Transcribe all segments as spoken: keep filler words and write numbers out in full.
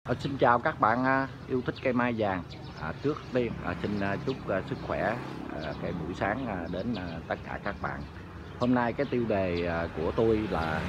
À, xin chào các bạn à, yêu thích cây mai vàng. À, trước tiên à, xin à, chúc à, sức khỏe à, cái buổi sáng à, đến à, tất cả các bạn. Hôm nay cái tiêu đề à, của tôi là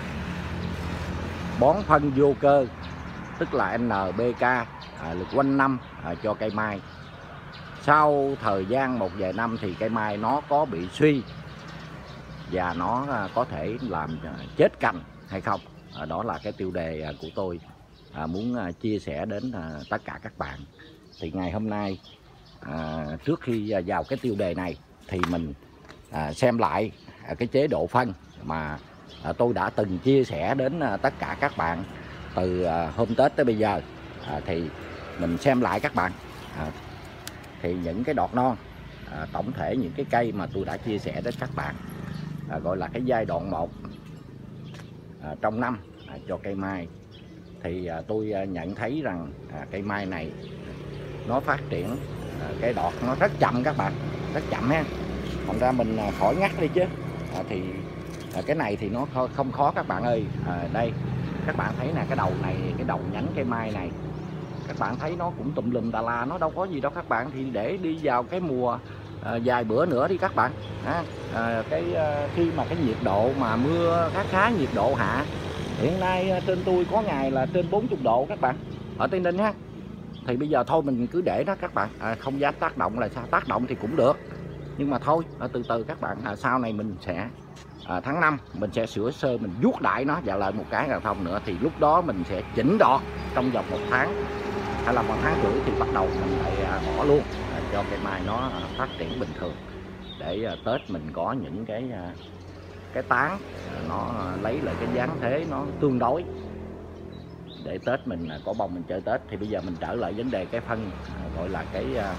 bón phân vô cơ, tức là en pê ca à, lực quanh năm à, cho cây mai. Sau thời gian một vài năm thì cây mai nó có bị suy và nó à, có thể làm à, chết cành hay không. À, đó là cái tiêu đề à, của tôi. À, muốn à, chia sẻ đến à, tất cả các bạn. Thì ngày hôm nay à, trước khi à, vào cái tiêu đề này thì mình à, xem lại à, cái chế độ phân mà à, tôi đã từng chia sẻ đến à, tất cả các bạn từ à, hôm Tết tới bây giờ. À, thì mình xem lại các bạn. À, thì những cái đọt non, à, tổng thể những cái cây mà tôi đã chia sẻ đến các bạn, à, gọi là cái giai đoạn một à, trong năm à, cho cây mai. Thì à, tôi à, nhận thấy rằng à, cây mai này nó phát triển à, cái đọt nó rất chậm các bạn, rất chậm ha. Thành ra mình à, khỏi ngắt đi chứ. À, thì à, cái này thì nó không khó các bạn ơi. À, đây các bạn thấy nè, cái đầu này, cái đầu nhánh cây mai này, các bạn thấy nó cũng tùm lum tà la, nó đâu có gì đâu các bạn. Thì để đi vào cái mùa à, vài bữa nữa đi các bạn. À, à, cái à, khi mà cái nhiệt độ mà mưa khá khá nhiệt độ hạ, hiện nay trên tôi có ngày là trên bốn mươi độ các bạn, ở Tây Ninh ha. Thì bây giờ thôi mình cứ để đó các bạn. À, không dám tác động là sao, tác động thì cũng được, nhưng mà thôi à, từ từ các bạn. À, sau này mình sẽ à, tháng năm mình sẽ sửa sơ, mình vuốt đại nó và lại một cái là thông nữa. Thì lúc đó mình sẽ chỉnh đọt trong vòng một tháng hay là một tháng rưỡi thì bắt đầu mình lại à, bỏ luôn à, cho cây mai nó à, phát triển bình thường, để à, Tết mình có những cái à, cái tán à, nó lấy lại cái dáng thế nó tương đối, để Tết mình à, có bông mình chơi Tết. Thì bây giờ mình trở lại vấn đề cái phân à, gọi là cái à,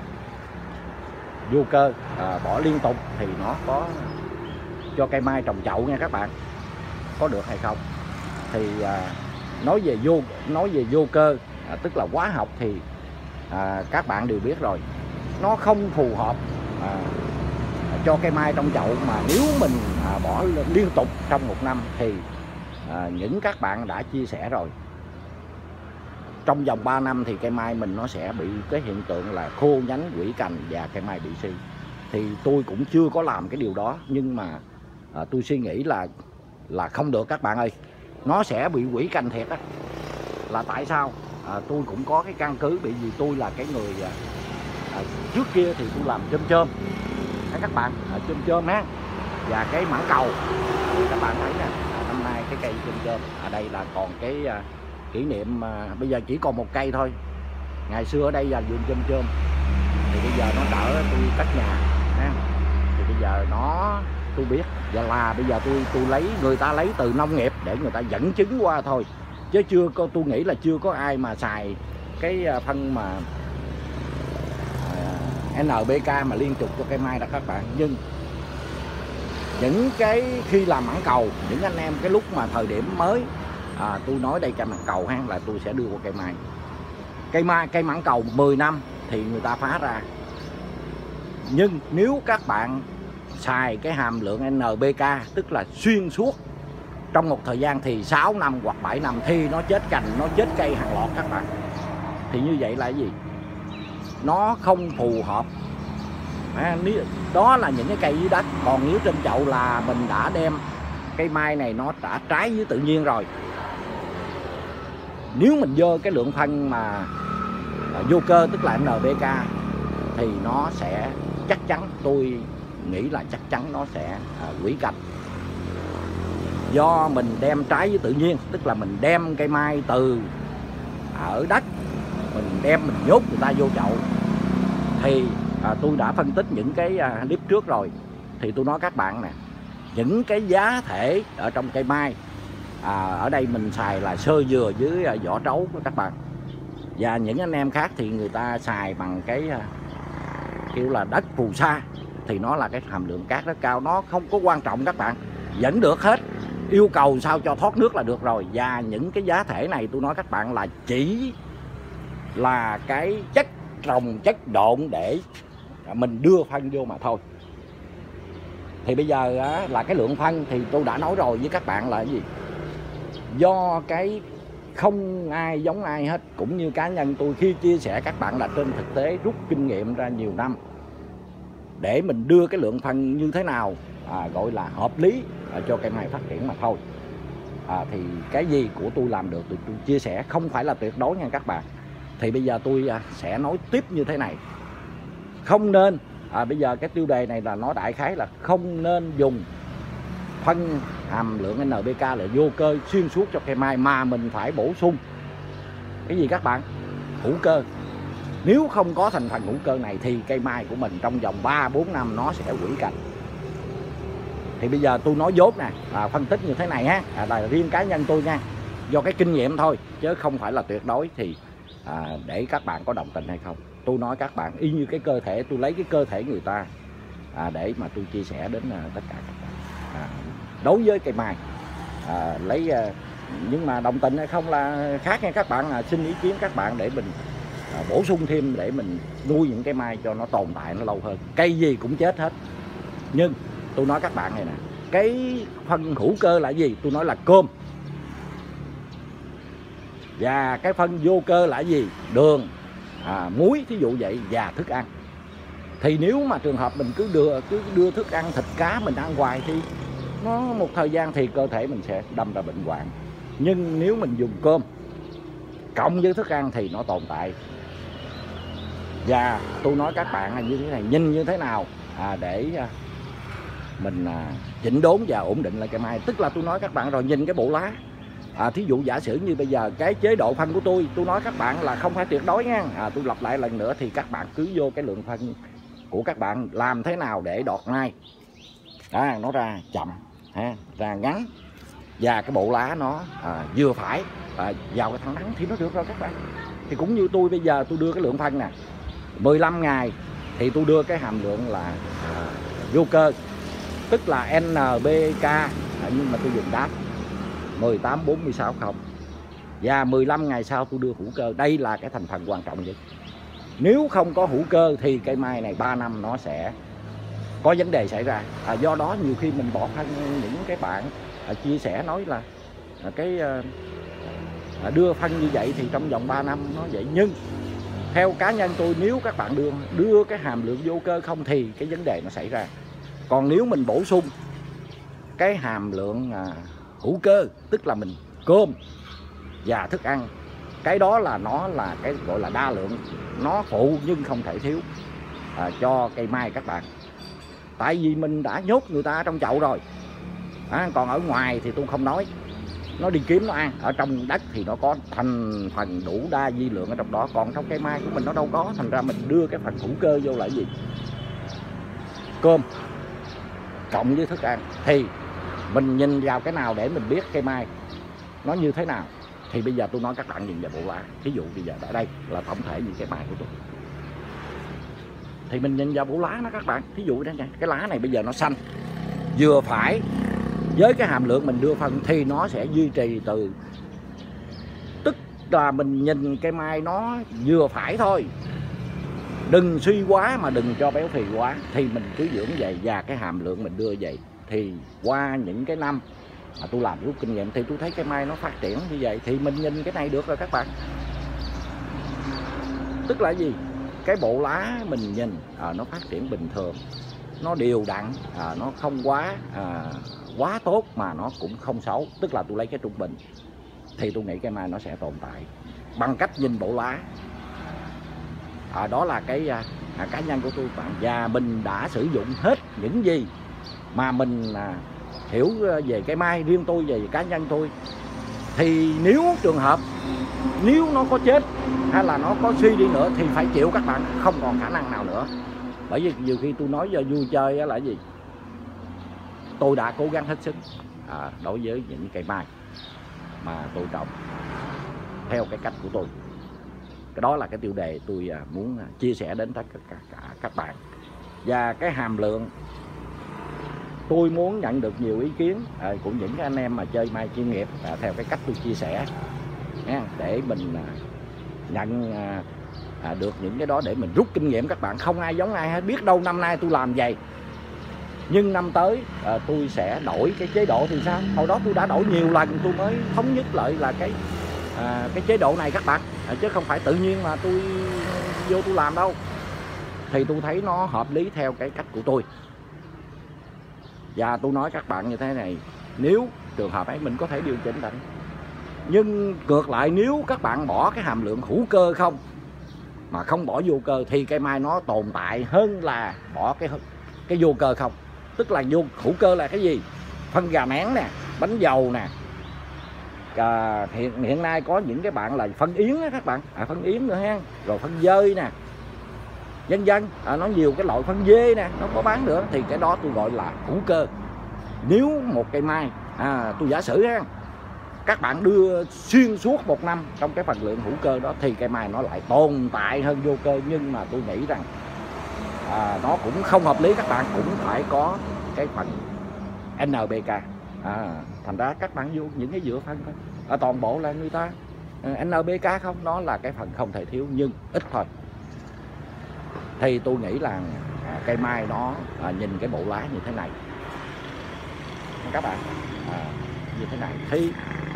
vô cơ à, bỏ liên tục thì nó có cho cây mai trồng chậu nha các bạn, có được hay không. Thì à, nói về vô nói về vô cơ à, tức là hóa học thì à, các bạn đều biết rồi, nó không phù hợp à, cho cây mai trong chậu. Mà nếu mình à, bỏ liên tục trong một năm thì à, những các bạn đã chia sẻ rồi, trong vòng ba năm thì cây mai mình nó sẽ bị cái hiện tượng là khô nhánh, rễ cành và cây mai bị suy. Thì tôi cũng chưa có làm cái điều đó, nhưng mà à, tôi suy nghĩ là là không được các bạn ơi, nó sẽ bị rễ cành thiệt á. Là tại sao? À, tôi cũng có cái căn cứ, bởi vì tôi là cái người à, à, trước kia thì tôi làm chôm chôm các bạn, à, chôm chôm á, và cái mãng cầu thì các bạn thấy nè. À, năm nay cái cây chôm chôm ở đây là còn cái à, kỷ niệm à, bây giờ chỉ còn một cây thôi. Ngày xưa ở đây là vườn chôm chôm, thì bây giờ nó đỡ tôi cất nhà ha. Thì bây giờ nó tôi biết, và là bây giờ tôi tôi lấy người ta lấy từ nông nghiệp để người ta dẫn chứng qua thôi, chứ chưa có, tôi nghĩ là chưa có ai mà xài cái phân mà à, en pê ca mà liên tục cho cây mai đó các bạn. Nhưng những cái khi làm mãng cầu, những anh em cái lúc mà thời điểm mới à, tôi nói đây cây mãng cầu ha, là tôi sẽ đưa qua cây mai. Cây mai cây mãng cầu mười năm thì người ta phá ra. Nhưng nếu các bạn xài cái hàm lượng en pê ca, tức là xuyên suốt trong một thời gian thì sáu năm hoặc bảy năm thì nó chết cành, nó chết cây hàng loạt các bạn. Thì như vậy là cái gì? Nó không phù hợp. À, đó là những cái cây dưới đất. Còn nếu trên chậu là mình đã đem cây mai này nó đã trái với tự nhiên rồi. Nếu mình dơ cái lượng phân mà vô cơ, tức là en pê ca, thì nó sẽ chắc chắn, tôi nghĩ là chắc chắn nó sẽ à, hủy cành. Do mình đem trái với tự nhiên, tức là mình đem cây mai từ ở đất, mình đem mình nhốt người ta vô chậu. Thì à, tôi đã phân tích những cái à, clip trước rồi, thì tôi nói các bạn nè, những cái giá thể ở trong cây mai à, ở đây mình xài là sơ dừa với à, vỏ trấu của các bạn. Và những anh em khác thì người ta xài bằng cái à, kiểu là đất phù sa, thì nó là cái hàm lượng cát rất cao. Nó không có quan trọng các bạn, vẫn được hết, yêu cầu sao cho thoát nước là được rồi. Và những cái giá thể này tôi nói các bạn là chỉ là cái chất trồng, chất độn để mình đưa phân vô mà thôi. Thì bây giờ á, là cái lượng phân thì tôi đã nói rồi với các bạn là cái gì? Do cái không ai giống ai hết. Cũng như cá nhân tôi khi chia sẻ các bạn là trên thực tế rút kinh nghiệm ra nhiều năm để mình đưa cái lượng phân như thế nào à, gọi là hợp lý à, cho cây mai phát triển mà thôi. À, thì cái gì của tôi làm được thì tôi chia sẻ, không phải là tuyệt đối nha các bạn. Thì bây giờ tôi à, sẽ nói tiếp như thế này. Không nên à, bây giờ cái tiêu đề này là nói đại khái là không nên dùng phân hàm lượng en pê ca là vô cơ xuyên suốt cho cây mai, mà mình phải bổ sung cái gì các bạn? Hữu cơ. Nếu không có thành phần hữu cơ này thì cây mai của mình trong vòng ba bốn năm nó sẽ hủy cành. Thì bây giờ tôi nói dốt nè, à, phân tích như thế này ha, à, là riêng cá nhân tôi nha, do cái kinh nghiệm thôi chứ không phải là tuyệt đối. Thì à, để các bạn có đồng tình hay không, tôi nói các bạn y như cái cơ thể, tôi lấy cái cơ thể người ta à, để mà tôi chia sẻ đến à, tất cả các bạn. À, đối với cây mai à, lấy à, nhưng mà đồng tình hay không là khác nha các bạn. À, xin ý kiến các bạn để mình à, bổ sung thêm để mình nuôi những cái mai cho nó tồn tại nó lâu hơn. Cây gì cũng chết hết, nhưng tôi nói các bạn này nè, cái phân hữu cơ là gì? Tôi nói là cơm. Và cái phân vô cơ là gì? Đường, à, muối thí dụ vậy, và thức ăn. Thì nếu mà trường hợp mình cứ đưa cứ đưa thức ăn thịt cá mình ăn hoài thì nó một thời gian thì cơ thể mình sẽ đâm ra bệnh hoạn. Nhưng nếu mình dùng cơm cộng với thức ăn thì nó tồn tại. Và tôi nói các bạn là như thế này, nhìn như thế nào à, để à, mình à, chỉnh đốn và ổn định lại cây mai. Tức là tôi nói các bạn rồi, nhìn cái bộ lá. À, thí dụ giả sử như bây giờ cái chế độ phân của tôi, tôi nói các bạn là không phải tuyệt đối nha. À, tôi lặp lại lần nữa thì các bạn cứ vô cái lượng phân của các bạn làm thế nào để đọt mai à, nó ra chậm ha, ra ngắn, và cái bộ lá nó à, vừa phải à, vào cái thẳng nắng thì nó được rồi các bạn. Thì cũng như tôi bây giờ tôi đưa cái lượng phân nè, mười lăm ngày thì tôi đưa cái hàm lượng là à, vô cơ, tức là en pê ca à, nhưng mà tôi dùng đát mười tám bốn mươi sáu không, và mười lăm ngày sau tôi đưa hữu cơ. Đây là cái thành phần quan trọng nhất. Nếu không có hữu cơ thì cây mai này ba năm nó sẽ có vấn đề xảy ra. À, do đó nhiều khi mình bỏ phân, những cái bạn à, chia sẻ nói là à, cái à, đưa phân như vậy thì trong vòng ba năm nó vậy. Nhưng theo cá nhân tôi, nếu các bạn đưa đưa cái hàm lượng vô cơ không thì cái vấn đề nó xảy ra. Còn nếu mình bổ sung cái hàm lượng à, hữu cơ, tức là mình cơm và thức ăn, cái đó là nó là cái gọi là đa lượng, nó phụ nhưng không thể thiếu à, cho cây mai các bạn. Tại vì mình đã nhốt người ta trong chậu rồi à, còn ở ngoài thì tôi không nói, nó đi kiếm nó ăn. Ở trong đất thì nó có thành phần đủ đa vi lượng ở trong đó, còn trong cây mai của mình nó đâu có. Thành ra mình đưa cái phần hữu cơ vô là gì? Cơm cộng với thức ăn. Thì mình nhìn vào cái nào để mình biết cây mai nó như thế nào? Thì bây giờ tôi nói các bạn nhìn vào bộ lá. Ví dụ bây giờ ở đây là tổng thể như cây mai của tôi, thì mình nhìn vào bộ lá nó các bạn. Ví dụ đây nha, cái lá này bây giờ nó xanh vừa phải với cái hàm lượng mình đưa phân thì nó sẽ duy trì từ, tức là mình nhìn cây mai nó vừa phải thôi, đừng suy quá mà đừng cho béo phì quá. Thì mình cứ dưỡng vậy và cái hàm lượng mình đưa vậy thì qua những cái năm mà tôi làm rút kinh nghiệm thì tôi thấy cây mai nó phát triển như vậy. Thì mình nhìn cái này được rồi các bạn. Tức là gì? Cái bộ lá mình nhìn à, nó phát triển bình thường, nó đều đặn, à, nó không quá à, quá tốt mà nó cũng không xấu. Tức là tôi lấy cái trung bình thì tôi nghĩ cây mai nó sẽ tồn tại bằng cách nhìn bộ lá. À, đó là cái à, cá nhân của tôi bạn. Và mình đã sử dụng hết những gì mà mình à, hiểu về cây mai. Riêng tôi về cá nhân tôi thì nếu trường hợp nếu nó có chết hay là nó có suy đi nữa thì phải chịu các bạn, không còn khả năng nào nữa. Bởi vì nhiều khi tôi nói giờ vui chơi là gì, tôi đã cố gắng hết sức à, đối với những cây mai mà tôi trồng theo cái cách của tôi. Cái đó là cái tiêu đề tôi muốn chia sẻ đến tất cả các bạn. Và cái hàm lượng tôi muốn nhận được nhiều ý kiến à, của những cái anh em mà chơi mai chuyên nghiệp à, theo cái cách tôi chia sẻ nha, để mình à, nhận à, à, được những cái đó để mình rút kinh nghiệm các bạn. Không ai giống ai hết. Biết đâu năm nay tôi làm vậy nhưng năm tới à, tôi sẽ đổi cái chế độ thì sao? Hồi đó tôi đã đổi nhiều lần tôi mới thống nhất lại là cái à, cái chế độ này các bạn, à, chứ không phải tự nhiên mà tôi vô tôi làm đâu. Thì tôi thấy nó hợp lý theo cái cách của tôi. Và tôi nói các bạn như thế này, nếu trường hợp ấy mình có thể điều chỉnh lại. Nhưng ngược lại, nếu các bạn bỏ cái hàm lượng hữu cơ không mà không bỏ vô cơ thì cây mai nó tồn tại hơn là bỏ cái cái vô cơ không. Tức là vô hữu cơ là cái gì? Phân gà nén nè, bánh dầu nè. À, hiện hiện nay có những cái bạn là phân yến á các bạn, à, phân yến nữa ha, rồi phân dơi nè, vân vân, à, nó nhiều cái loại phân dê nè, nó có bán nữa, thì cái đó tôi gọi là hữu cơ. Nếu một cây mai, à, tôi giả sử ha, các bạn đưa xuyên suốt một năm trong cái phần lượng hữu cơ đó thì cây mai nó lại tồn tại hơn vô cơ. Nhưng mà tôi nghĩ rằng à, nó cũng không hợp lý, các bạn cũng phải có cái phần en pê ca. À, thành ra các bạn vô những cái dựa phân thôi, à, toàn bộ là người ta à, en pê ca không, nó là cái phần không thể thiếu nhưng ít thôi. Thì tôi nghĩ là à, cây mai nó à, nhìn cái bộ lá như thế này các bạn, à, như thế này thì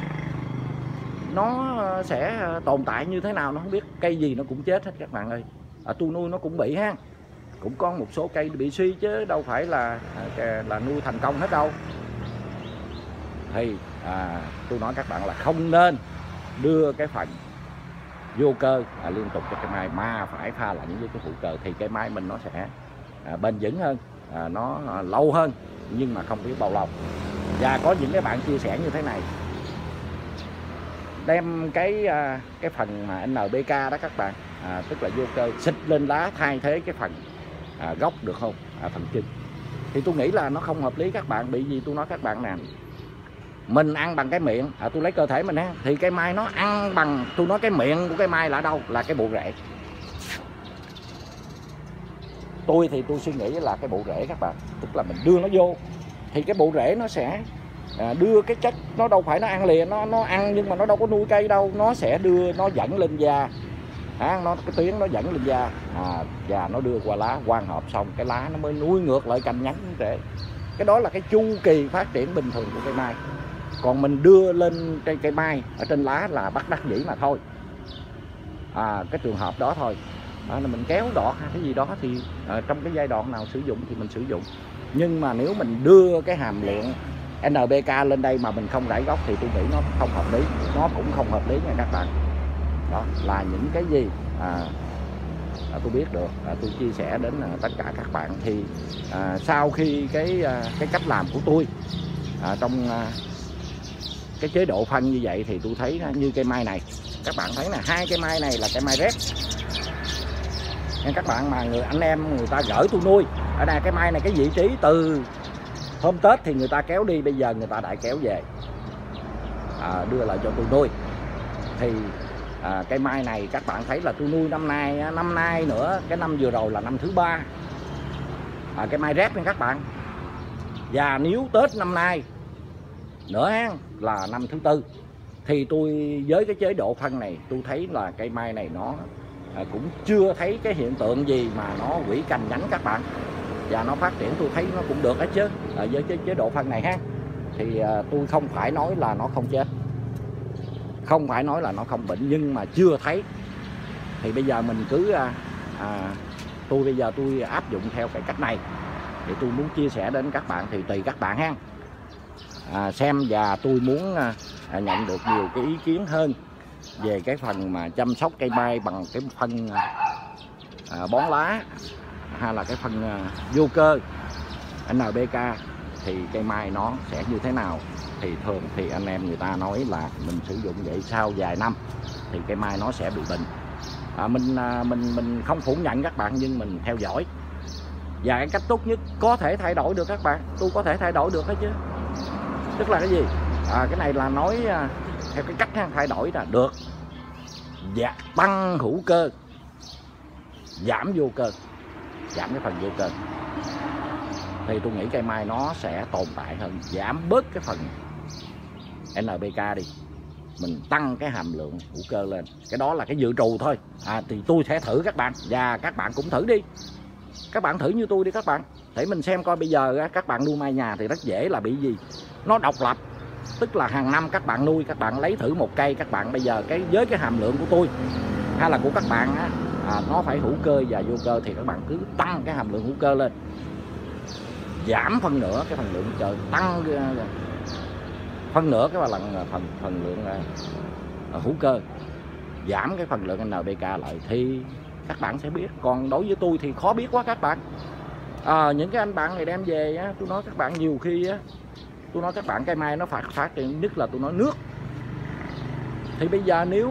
nó sẽ tồn tại như thế nào nó không biết. Cây gì nó cũng chết hết các bạn ơi, à, tôi nuôi nó cũng bị ha, cũng có một số cây bị suy chứ đâu phải là à, là nuôi thành công hết đâu. Thì à, tôi nói các bạn là không nên đưa cái phần vô cơ à, liên tục cho cây mai, mà phải pha lẫn với cái hữu cơ thì cây mai mình nó sẽ à, bền vững hơn, à, nó à, lâu hơn, nhưng mà không biết bao lâu. Và có những cái bạn chia sẻ như thế này, đem cái à, cái phần mà en pê ca đó các bạn, à, tức là vô cơ xịt lên lá thay thế cái phần à, gốc được không, à, phần chân. Thì tôi nghĩ là nó không hợp lý các bạn. Bị gì tôi nói các bạn nè, mình ăn bằng cái miệng, à, tôi lấy cơ thể mình ăn, thì cây mai nó ăn bằng, tôi nói cái miệng của cây mai là đâu? Là cái bộ rễ. Tôi thì tôi suy nghĩ là cái bộ rễ các bạn, tức là mình đưa nó vô thì cái bộ rễ nó sẽ à, đưa cái chất, nó đâu phải nó ăn liền, nó nó ăn nhưng mà nó đâu có nuôi cây đâu, nó sẽ đưa, nó dẫn lên da, à, nó cái tuyến nó dẫn lên da, à, và nó đưa qua lá, quang hợp xong cái lá nó mới nuôi ngược lại cành nhánh rễ. Cái đó là cái chu kỳ phát triển bình thường của cây mai. Còn mình đưa lên cây cây mai ở trên lá là bắt đắc dĩ mà thôi, à, cái trường hợp đó thôi, à, là mình kéo đọt hay cái gì đó thì à, trong cái giai đoạn nào sử dụng thì mình sử dụng. Nhưng mà nếu mình đưa cái hàm lượng en pê ca lên đây mà mình không rải gốc thì tôi nghĩ nó không hợp lý, nó cũng không hợp lý nha các bạn. Đó là những cái gì à, à, tôi biết được, à, tôi chia sẻ đến à, tất cả các bạn. Thì à, sau khi cái à, cái cách làm của tôi à, trong à, cái chế độ phân như vậy thì tôi thấy như cây mai này, các bạn thấy nè, hai cây mai này là cây mai rét nha các bạn, mà người anh em người ta gửi tôi nuôi ở đây. Cái mai này cái vị trí từ hôm Tết thì người ta kéo đi, bây giờ người ta lại kéo về à, đưa lại cho tôi nuôi. Thì à, cây mai này các bạn thấy là tôi nuôi năm nay, năm nay nữa, cái năm vừa rồi là năm thứ ba, à, cây mai rét nha các bạn. Và nếu Tết năm nay nữa là năm thứ tư thì tôi với cái chế độ phân này tôi thấy là cây mai này nó à, cũng chưa thấy cái hiện tượng gì mà nó hủy cành nhánh các bạn, và nó phát triển tôi thấy nó cũng được hết chứ, à, với cái chế độ phân này ha. Thì à, tôi không phải nói là nó không chết, không phải nói là nó không bệnh, nhưng mà chưa thấy. Thì bây giờ mình cứ à, à, tôi bây giờ tôi áp dụng theo cái cách này thì tôi muốn chia sẻ đến các bạn, thì tùy các bạn ha. À, xem, và tôi muốn à, nhận được nhiều cái ý kiến hơn về cái phần mà chăm sóc cây mai bằng cái phân à, bón lá hay là cái phân à, vô cơ en pê ca thì cây mai nó sẽ như thế nào. Thì thường thì anh em người ta nói là mình sử dụng vậy sau vài năm thì cây mai nó sẽ bị bệnh. À, mình à, mình mình không phủ nhận các bạn, nhưng mình theo dõi, và cái cách tốt nhất có thể thay đổi được các bạn, tôi có thể thay đổi được hết chứ. Tức là cái gì? À, cái này là nói à, theo cái cách thay đổi là được. Dạ, tăng hữu cơ, giảm vô cơ, giảm cái phần vô cơ, thì tôi nghĩ cây mai nó sẽ tồn tại hơn. Giảm bớt cái phần en pê ca đi, mình tăng cái hàm lượng hữu cơ lên. Cái đó là cái dự trù thôi. À, thì tôi sẽ thử các bạn, và các bạn cũng thử đi. Các bạn thử như tôi đi các bạn, để mình xem coi bây giờ các bạn nuôi mai nhà thì rất dễ là bị gì. Nó độc lập, tức là hàng năm các bạn nuôi, các bạn lấy thử một cây, các bạn bây giờ cái với cái hàm lượng của tôi hay là của các bạn á, à, nó phải hữu cơ và vô cơ thì các bạn cứ tăng cái hàm lượng hữu cơ lên, giảm phân nửa cái phần lượng hữu cơ, tăng phân nửa cái lần phần phần lượng uh, hữu cơ, giảm cái phần lượng en pê ca lại thì các bạn sẽ biết. Còn đối với tôi thì khó biết quá các bạn. À, những cái anh bạn này đem về á, tôi nói các bạn nhiều khi á, tôi nói các bạn cây mai nó phát phát triển nhất là tôi nói nước. Thì bây giờ nếu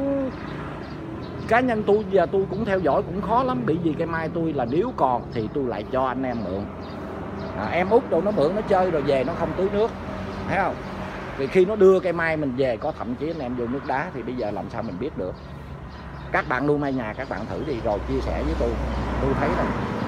cá nhân tôi giờ tôi cũng theo dõi cũng khó lắm, bởi vì cây mai tôi là nếu còn thì tôi lại cho anh em mượn. À, em út đồ nó mượn nó chơi rồi về nó không tưới nước, thấy không? Vì khi nó đưa cây mai mình về có thậm chí anh em vô nước đá thì bây giờ làm sao mình biết được. Các bạn nuôi mai nhà các bạn thử đi rồi chia sẻ với tôi. Tôi thấy là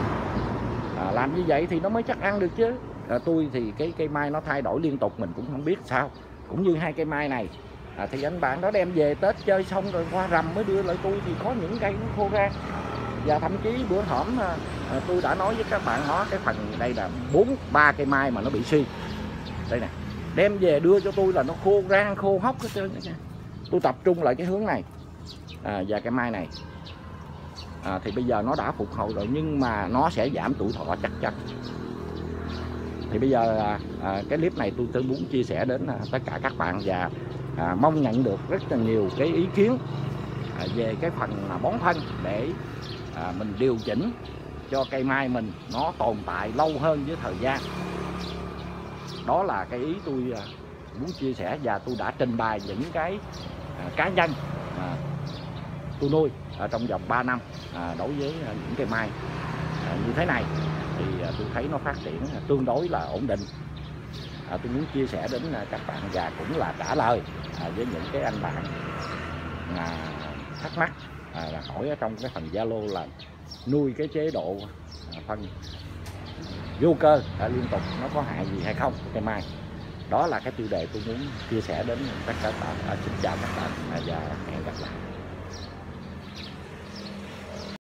à, làm như vậy thì nó mới chắc ăn được chứ. À, tôi thì cái cây mai nó thay đổi liên tục mình cũng không biết sao. Cũng như hai cây mai này à, thì anh bạn đó đem về Tết chơi xong rồi qua rằm mới đưa lại tôi thì có những cây nó khô ra. Và thậm chí bữa hổm à, à, tôi đã nói với các bạn nó cái phần đây là bốn ba cây mai mà nó bị suy. Đây nè, đem về đưa cho tôi là nó khô rang khô hốc hết trơn. Tôi tập trung lại cái hướng này à, và cái mai này à, thì bây giờ nó đã phục hồi rồi nhưng mà nó sẽ giảm tuổi thọ chắc chắn. Thì bây giờ à, à, cái clip này tôi, tôi muốn chia sẻ đến à, tất cả các bạn và à, mong nhận được rất là nhiều cái ý kiến à, về cái phần à, bón phân để à, mình điều chỉnh cho cây mai mình nó tồn tại lâu hơn với thời gian. Đó là cái ý tôi à, muốn chia sẻ và tôi đã trình bày những cái à, cá nhân à, tôi nuôi à, trong vòng ba năm à, đối với à, những cây mai à, như thế này thì à, tôi thấy nó phát triển à, tương đối là ổn định. À, tôi muốn chia sẻ đến à, các bạn và cũng là trả lời à, với những cái anh bạn à, thắc mắc à, là hỏi ở trong cái phần Zalo là nuôi cái chế độ à, phân vô cơ à, liên tục nó có hại gì hay không cây mai. Đó là cái tiêu đề tôi muốn chia sẻ đến tất cả các bạn. À, xin chào các bạn à, và hẹn gặp lại.